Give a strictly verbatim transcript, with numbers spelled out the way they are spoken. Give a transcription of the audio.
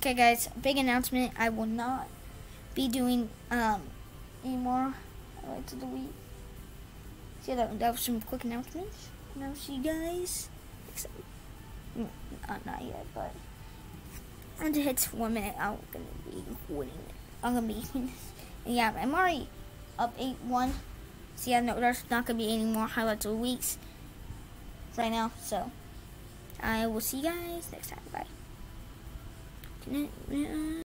Okay, guys, big announcement. I will not be doing um any more highlights of the week. So that, that was some quick announcements. And I'll see you guys next time. Not, not yet, but once it hits one minute, I'm gonna be recording it. I'm gonna be and yeah, I'm already up eight one. So yeah, no, there's not gonna be any more highlights of the weeks right now. So I will see you guys next time. Bye.